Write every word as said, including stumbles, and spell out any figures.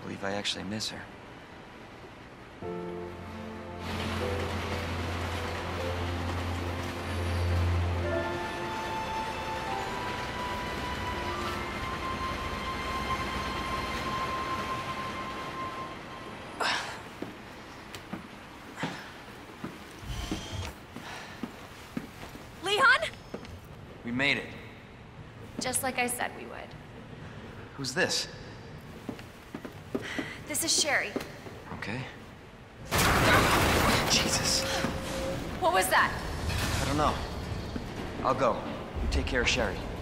believe I actually miss her. We made it. Just like I said we would. Who's this? This is Sherry. Okay. Jesus. What was that? I don't know. I'll go. You take care of Sherry.